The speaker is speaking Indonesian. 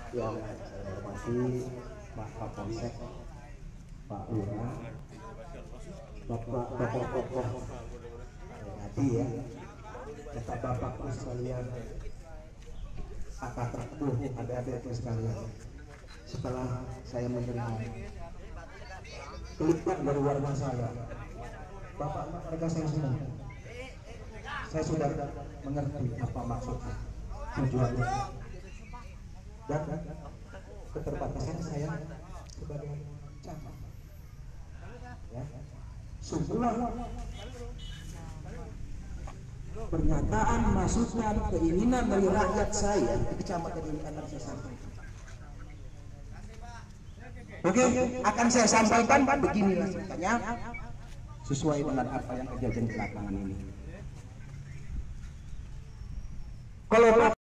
yang saya hormati Pak Kapolsek, Pak Lurah, Bapak tokoh-tokoh ngaji ya, bapak-bapakku sekalian, kakak-kakakku, adik-adikku sekalian. Setelah saya menerima kelipan dari warga saya, bapak mereka saya semua, saya sudah mengerti apa maksudnya, tujuannya, dan keterbatasan saya sebagai camat. Ya, semua pernyataan, maksudnya, keinginan dari rakyat saya di kecamatan ini akan saya sampaikan. Oke, akan saya sampaikan beginilah ceritanya sesuai dengan apa yang kejadian belakangan ini. Kalau